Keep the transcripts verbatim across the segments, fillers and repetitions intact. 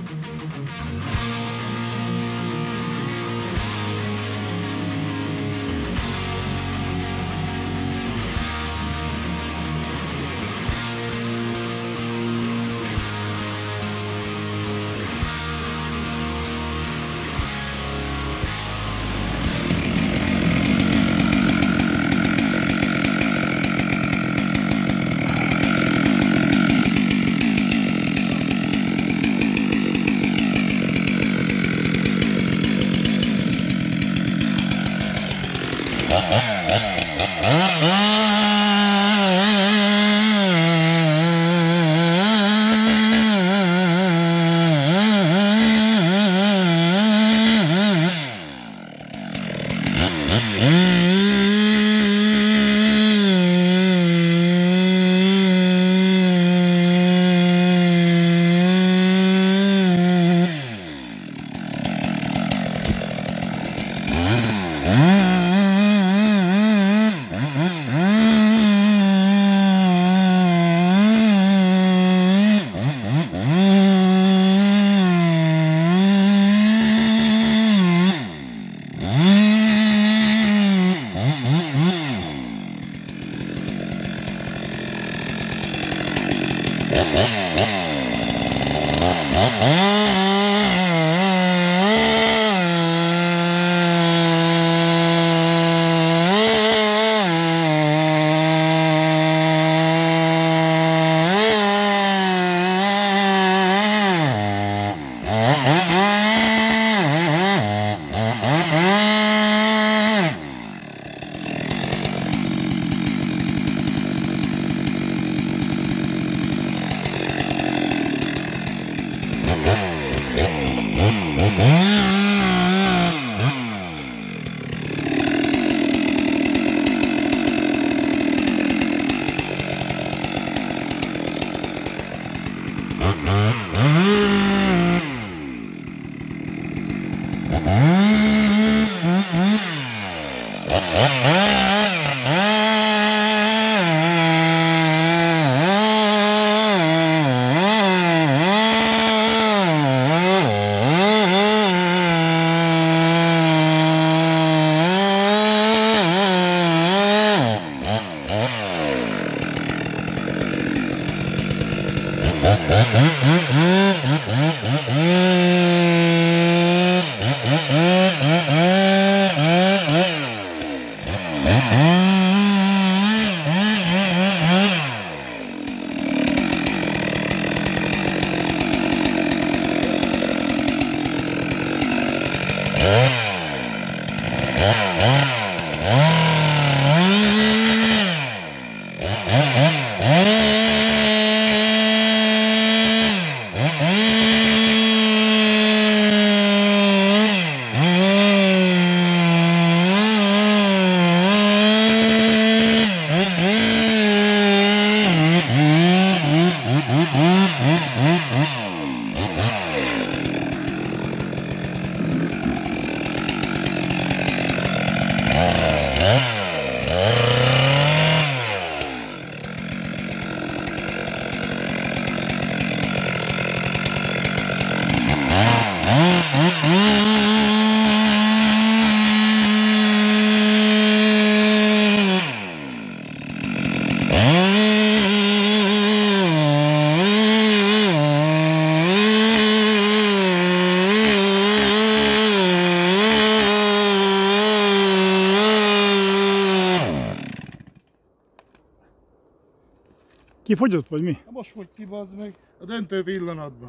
Kifogyott vagy mi? Most fogy ki, bazd meg, a döntő pillanatban.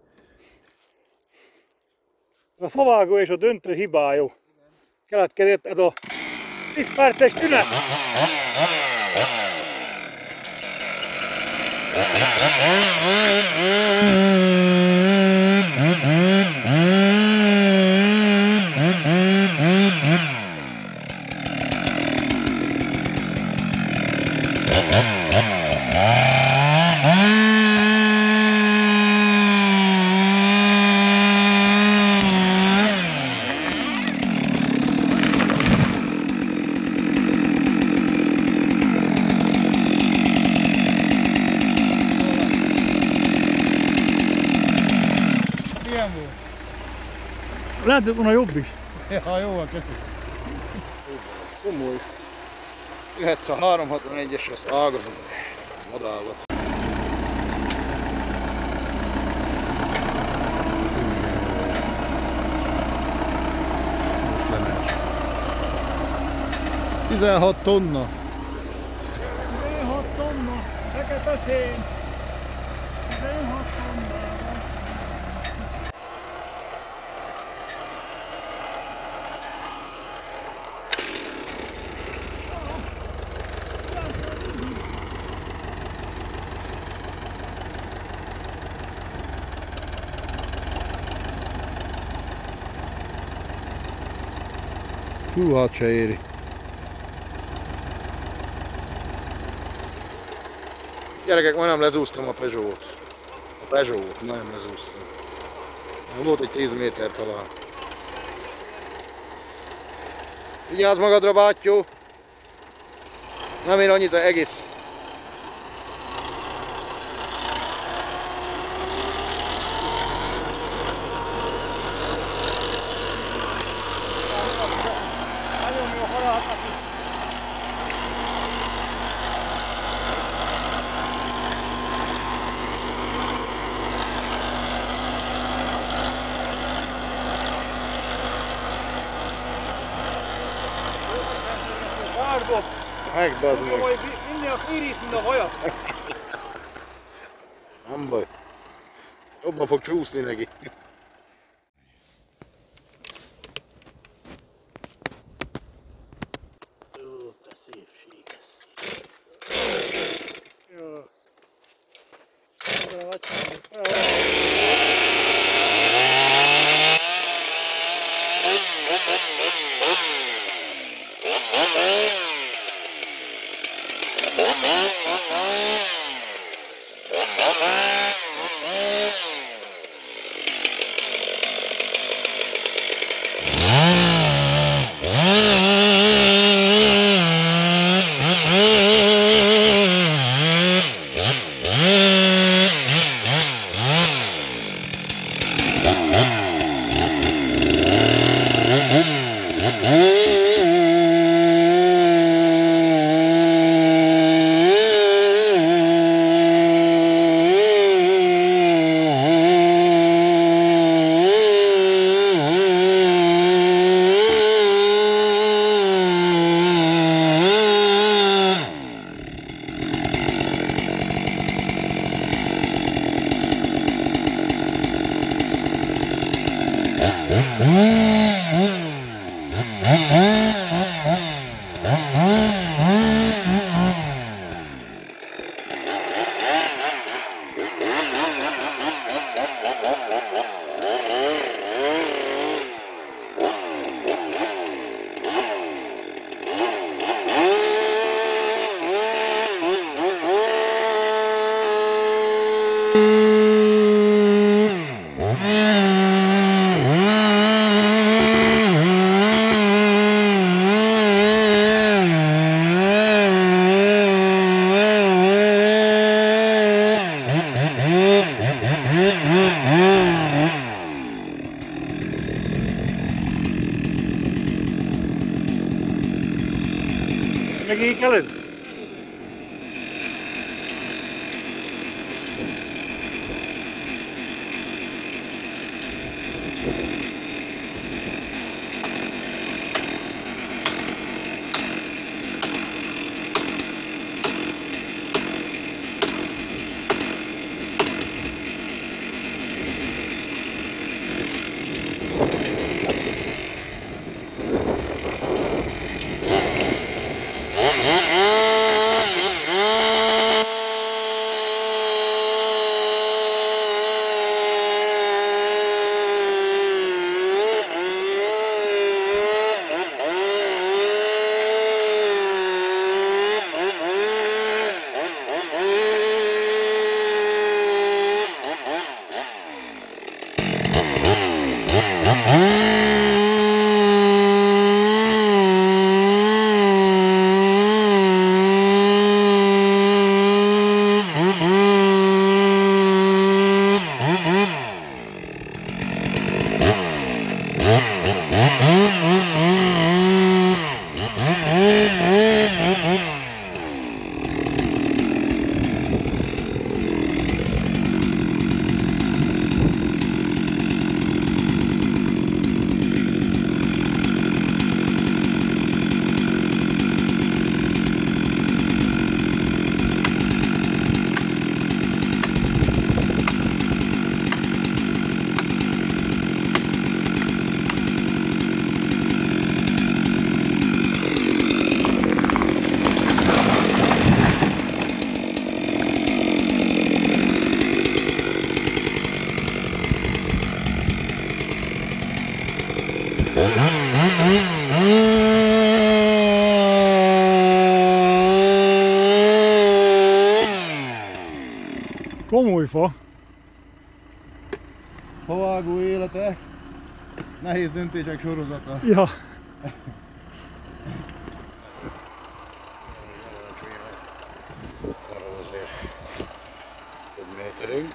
A favágó és a döntő hibája. Keletkezett ez a tíz perces szünet. milyen volt? Lehet volna jobb is. Ja, jó van, köszönöm. Komoly. Jöhetsz a háromszázhatvanegyes, ezt ágazom. Madállat. tizenhat tonna. tizenhat tonna, fekete szén. tizenhat tonna. Fú, hát se éri. Gyerekek, majdnem lezúztam a Peugeot-t. A Peugeot-t, majdnem lezúztam. Volt egy tíz méter talán. Vigyázz magadra, bátyó! Nem ér annyit, egész. Nagyon jó halált is. Várdok! Meg, bazd meg! Vagy minden a fűrít, mint a vajat. Nem baj. Jobban fog csúszni neki. Ó, te szépség, ez szép. Jó. Jó, vagy jó. Megékeled? Komoly fa. Favágó élete, nehéz döntések sorozata. Ja. Arra azért több méterünk.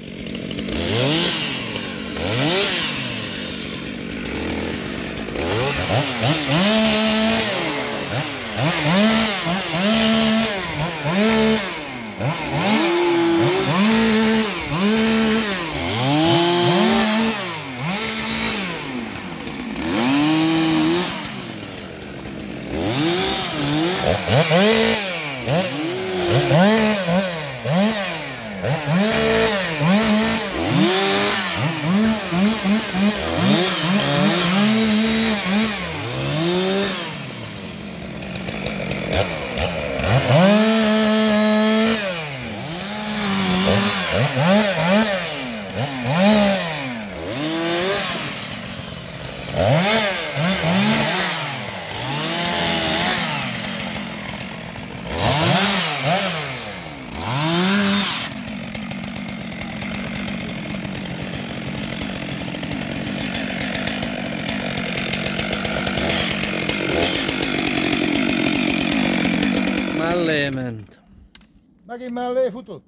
Mellé ment. Megint mellé futott?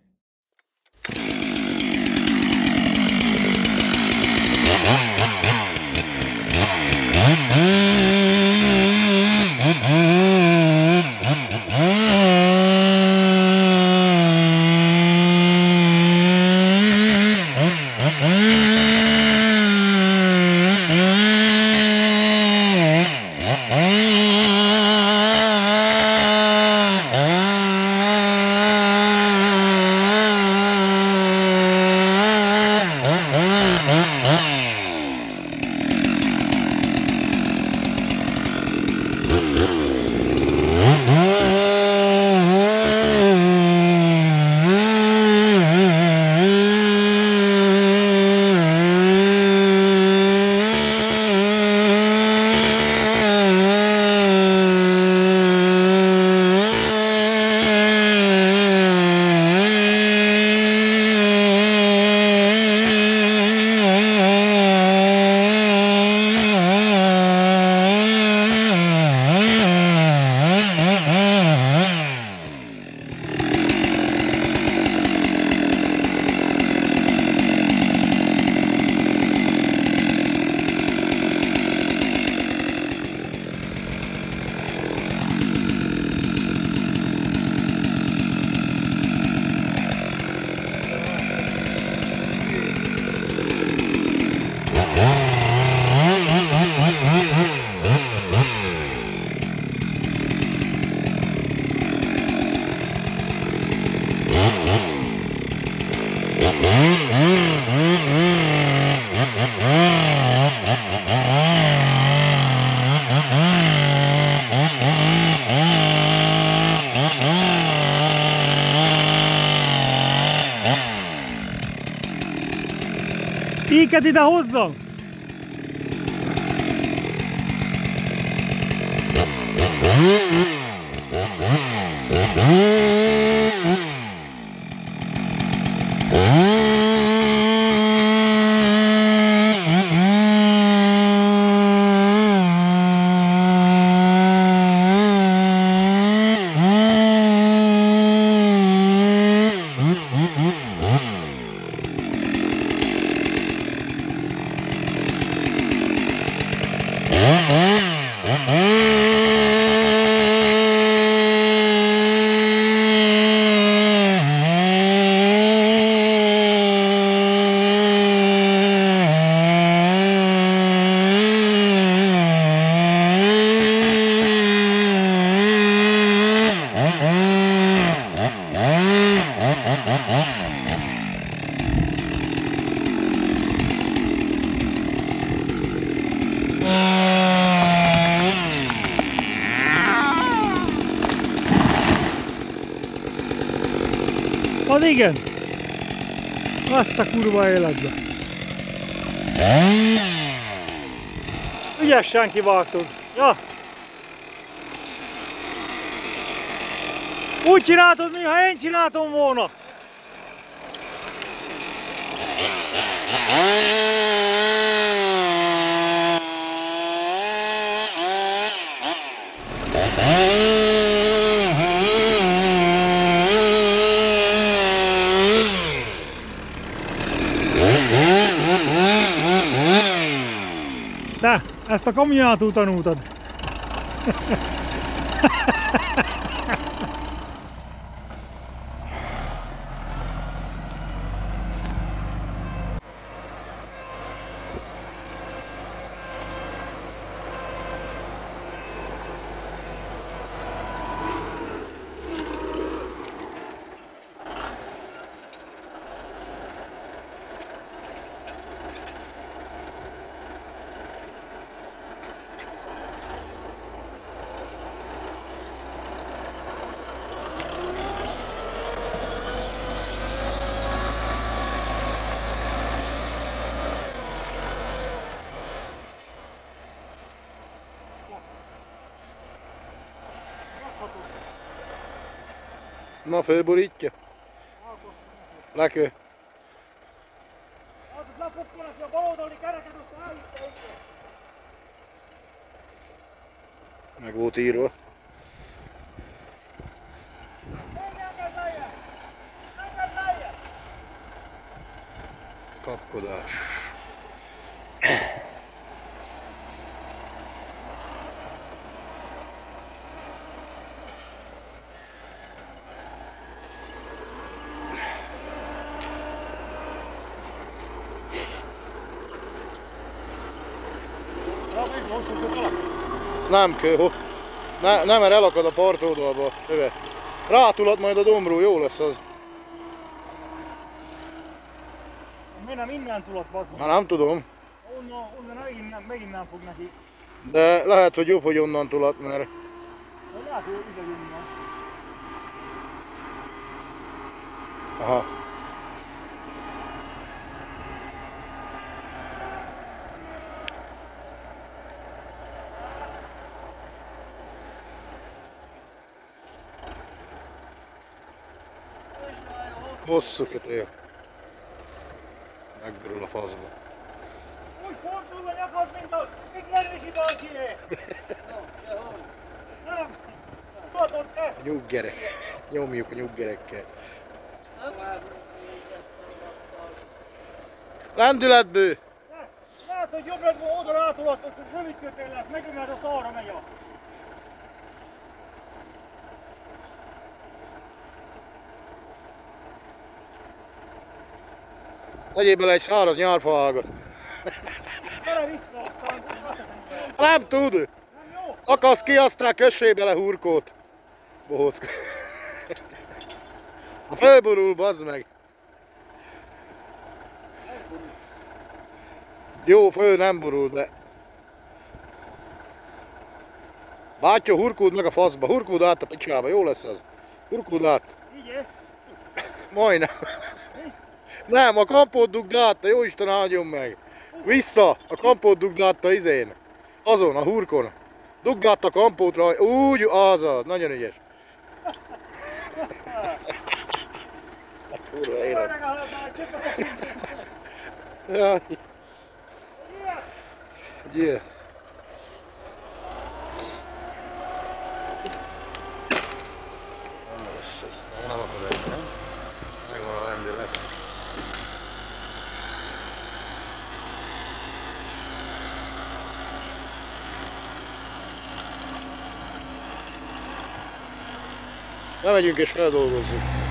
Éket ide hozzam! Az igen! Azt a kurva életbe! Ügyesen kivágtad. Ja. Úgy csináltad, mintha én csináltam volna. Te, ezt a kamiától tanultad. Na, fölborítja. Lekő. Hát, az lapokkonak a bal oldali kereket, azt állítja össze. Meg volt írva. Engedd lejjebb! Engedd lejjebb! Kapkodás. Nem kell, ne, nem, mert elakad a partoldalba a öve. Rátulat majd a dombról, jó lesz az. Mi nem innen tudod, bazd meg. Hát nem tudom, Onnan, onnan megint, megint nem fog neki. de lehet, hogy jobb, hogy onnan tulat, mert... De lehet, hogy ide jönne. Aha. Hosszú kötél. Megborul a faszba. Úgy fordul a nyakad, mint a Sziglervisi bácsié! Nem! Tudod te! A nyuggerek. Nyomjuk a nyuggerekkel. Lendületből! Lehet, hogy jobb lett volna oda rátolasz, hogy rövid kötél lesz, megint mert az arra megy a... Tegyél bele egy száraz nyárfaágat. Gyere vissza, aztán... Nem tud! Nem jó? Akasz ki, aztán kössé bele hurkót. Bohócka. A fölborul, bazd meg. Jó, föl nem borul, de... Bátya, hurkód meg a faszba, hurkód át a picsába, jó lesz az. Hurkód át. Így -e? Majdnem. Nem, a kampót dugd át, jó Isten áldjon meg. Vissza, a kampót dugd át a izén. Azon, a hurkon. Dugd át a kampót rá, úgy, az az, nagyon ügyes. Kurva élet. Jaj. Gyere. Na lesz ez. Nem akad egy, nem? Megvan a lendület. Bemegyünk és feldolgozzuk.